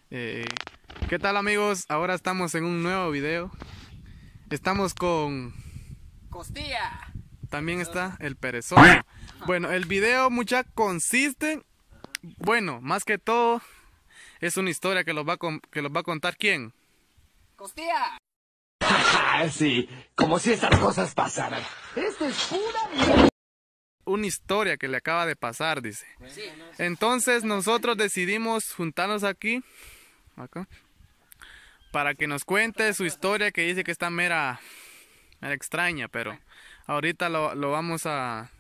Eh, ¿Qué tal, amigos? Ahora estamos en un nuevo video. Estamos con... Costilla. También está el perezoso. Bueno, el video, mucha consiste... Bueno, más que todo, es una historia que los va a contar ¿quién? Costilla. Sí, como si estas cosas pasaran. Esto es pura mierda. Una historia que le acaba de pasar, dice. Sí. Entonces nosotros decidimos juntarnos aquí, acá, para que nos cuente su historia, que dice que está mera extraña, pero ahorita lo vamos a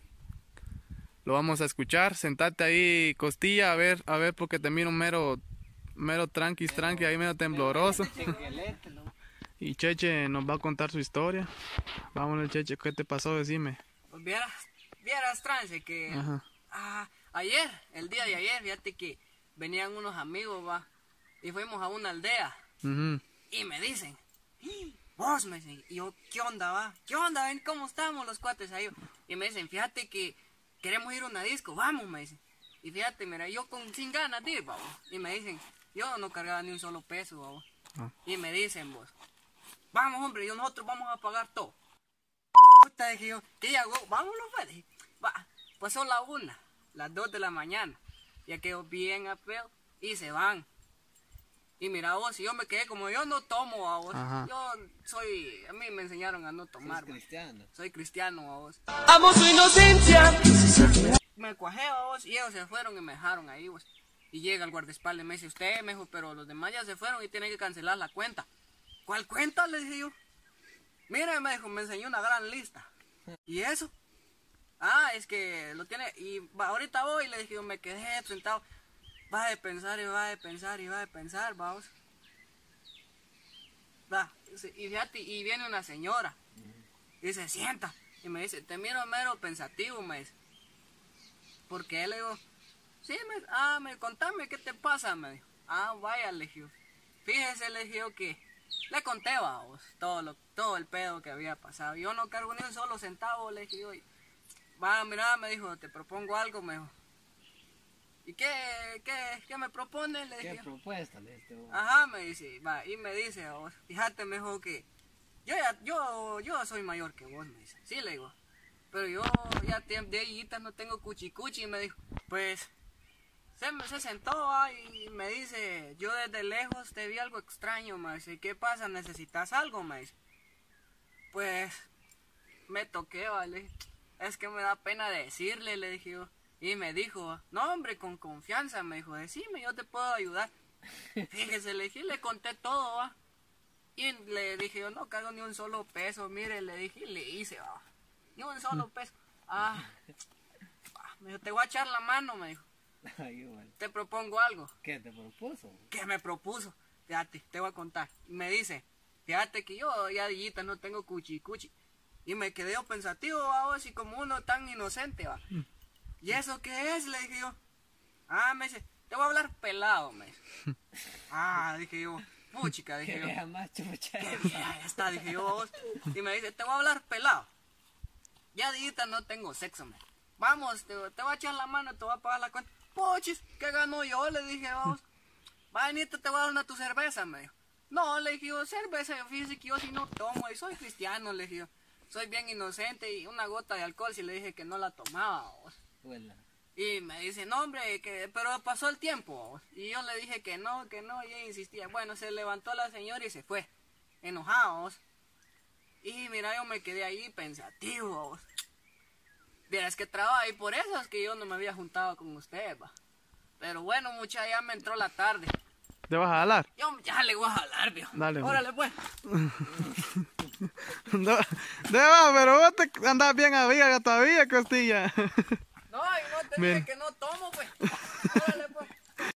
escuchar. Sentate ahí, Costilla, a ver, porque te miro mero tranqui, ahí medio tembloroso. Y Cheche nos va a contar su historia. Vámonos, Cheche, ¿qué te pasó? Decime. Pues vieras trance que ayer, el día de ayer, fíjate que venían unos amigos, va, y fuimos a una aldea. Y me dicen, vos, me dicen, y yo, ¿qué onda, va? ¿Qué onda? ¿Ven cómo estamos los cuates ahí? Y me dicen, fíjate que queremos ir a una disco, vamos, me dicen. Y fíjate, mira, yo sin ganas de ir, vamos. Y me dicen, yo no cargaba ni un solo peso, vamos. Y me dicen, vos, vamos, hombre, y nosotros vamos a pagar todo. Puta, dije yo, ¿qué hago? Vámonos, pues. Dije, va, pues son las 2 de la mañana. Ya quedó bien a pedo y se van. Y mira vos, si yo me quedé, como yo no tomo a vos, a mí me enseñaron a no tomar. Soy cristiano a vos. ¡Amo su inocencia! Me cuajé a vos y ellos se fueron y me dejaron ahí vos. Y llega el guardaespaldas y me dice, usted, me dijo, pero los demás ya se fueron y tienen que cancelar la cuenta. ¿Cuál cuenta? Le dije yo. Mira, me dijo, me enseñó una gran lista. ¿Y eso? Es que lo tiene, y ahorita voy, le dije yo, me quedé sentado. Va de pensar y va de pensar y va de pensar, vamos. Va, y fíjate, y viene una señora y se sienta y me dice, te miro mero pensativo, me dice. Porque él le digo, sí, contame, ¿qué te pasa? Me dijo, vaya, le dije yo. Fíjese, le dije yo, que le conté, vamos, todo el pedo que había pasado. Yo no cargo ni un solo centavo, le dije yo. Va, mira, me dijo, te propongo algo, me dijo. ¿Y qué me propone? Le dije. ¿Qué propuesta le diste vos? Me dice, va, y me dice, vos, fíjate, me dijo que yo soy mayor que vos, me dice. Sí, le digo, pero yo ya de ahí no tengo cuchicuchi, y me dijo, pues, se sentó y me dice, yo desde lejos te vi algo extraño, me dice, ¿qué pasa? ¿Necesitas algo? Me dice. Pues, me toqué, vale, es que me da pena decirle, le dije yo. Y me dijo, no hombre, con confianza, me dijo, decime, yo te puedo ayudar. Fíjese, le dije, le conté todo, va. Y le dije, yo no cargo ni un solo peso, mire, le dije, y le hice, va. Ni un solo peso. Me dijo, te voy a echar la mano, me dijo. Te propongo algo. ¿Qué te propuso? ¿Qué me propuso? Fíjate, te voy a contar. Y me dice, fíjate que yo ya de no tengo cuchi. Y me quedé pensativo, va, así como uno tan inocente, va. ¿Y eso qué es? Le dije yo. Me dice, te voy a hablar pelado, me dice. Dije yo, puchica, dije yo. Qué más chucha. Qué vieja está, dije yo, vos. Y me dice, te voy a hablar pelado. Ya de no tengo sexo, me. Vamos, te voy a echar la mano, te voy a pagar la cuenta. Puchis, ¿qué gano yo? Le dije, vamos. Va, Anita, te voy a dar una tu cerveza, me dijo. No, le dije yo, cerveza, fíjese que yo si no tomo, y soy cristiano, le dije yo. Soy bien inocente y una gota de alcohol si le dije que no la tomaba, vos. Y me dice, no hombre, pero pasó el tiempo. Y yo le dije que no, y ella insistía. Bueno, se levantó la señora y se fue, enojados. Y mira, yo me quedé ahí pensativo. Vieras que trabajo, y por eso es que yo no me había juntado con ustedes, va. Pero bueno, mucha, ya me entró la tarde. ¿Te vas a jalar? Yo ya le voy a jalar, viejo. Dale, órale, pues. No, pero vos te andás bien amiga todavía, Costilla. No, y no te dije que no tomo, pues. Órale, pues.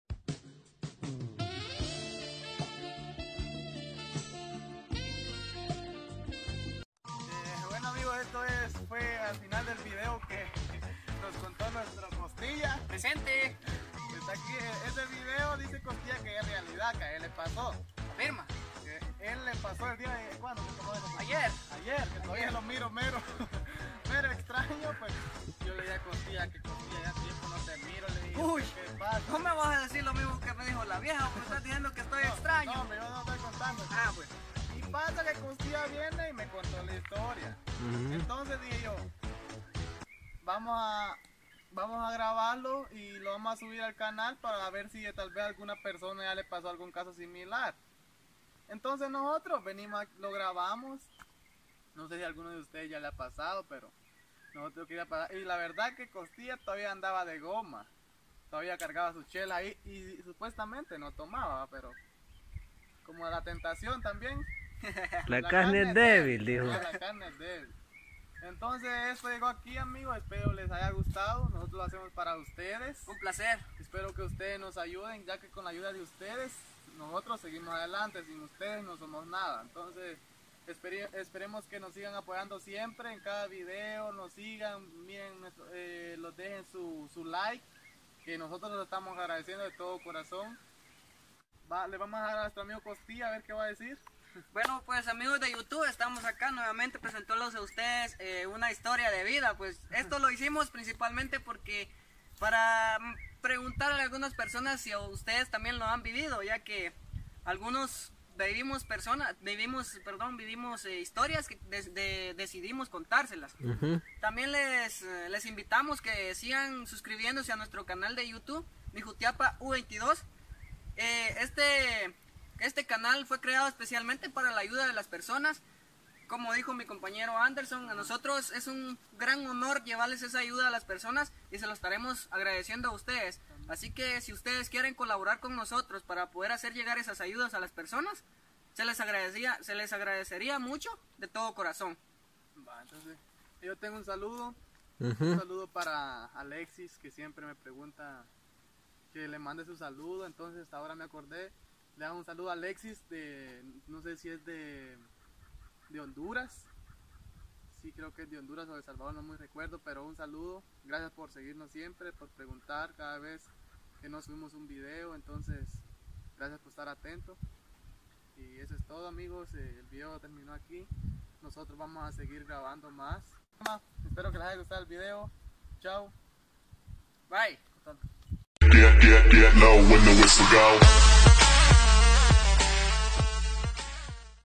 Bueno, amigos, esto fue al final del video que nos contó nuestra Costilla. Presente. Está aquí, ese video dice Costilla que es realidad, que a él le pasó. Firma. Que él le pasó el día de... ¿Cuándo se tomó eso? Ayer, que todavía lo miro mero extraño, pues yo le dije a Costilla que Costilla ya tiempo no te miro, le dije, uy, ¿qué pasa? no me vas a decir lo mismo que me dijo la vieja, pues estás diciendo que estoy extraño. No, yo no estoy contando. Ah, pues. Y pasa que Costilla viene y me contó la historia. Entonces dije yo, vamos a grabarlo y lo vamos a subir al canal para ver si tal vez a alguna persona ya le pasó algún caso similar. Entonces nosotros venimos, lo grabamos. No sé si a alguno de ustedes ya le ha pasado, pero nosotros quería pasar. Y la verdad que Costilla todavía andaba de goma. Todavía cargaba su chela ahí y supuestamente no tomaba, pero como la tentación también. La carne es débil, dijo. La carne es débil. Entonces esto llegó aquí, amigos. Espero les haya gustado. Nosotros lo hacemos para ustedes. Un placer. Espero que ustedes nos ayuden, ya que con la ayuda de ustedes nosotros seguimos adelante. Sin ustedes no somos nada. Entonces esperemos que nos sigan apoyando siempre en cada video. Nos sigan, miren, los dejen su like, que nosotros los estamos agradeciendo de todo corazón. Le vamos a dar a nuestro amigo Costilla a ver qué va a decir. Bueno, pues amigos de YouTube, estamos acá nuevamente presentándoles a ustedes una historia de vida. Pues esto lo hicimos principalmente porque para preguntarle a algunas personas si a ustedes también lo han vivido, ya que algunos vivimos historias que decidimos contárselas. También les invitamos que sigan suscribiéndose a nuestro canal de YouTube, Mijutiapa U22. Este canal fue creado especialmente para la ayuda de las personas. Como dijo mi compañero Anderson, a nosotros es un gran honor llevarles esa ayuda a las personas y se lo estaremos agradeciendo a ustedes. Así que si ustedes quieren colaborar con nosotros para poder hacer llegar esas ayudas a las personas, se les agradecería mucho de todo corazón. Entonces, yo tengo un saludo. Un saludo para Alexis, que siempre me pregunta que le mande su saludo. Entonces hasta ahora me acordé. Le hago un saludo a Alexis no sé si es de Honduras. Sí, creo que es de Honduras o de Salvador, no muy recuerdo, pero un saludo. Gracias por seguirnos siempre, por preguntar cada vez que nos subimos un video. Entonces, gracias por estar atento. Y eso es todo, amigos. El video terminó aquí. Nosotros vamos a seguir grabando más. Espero que les haya gustado el video. Chao. Bye. Get low when the whistle go.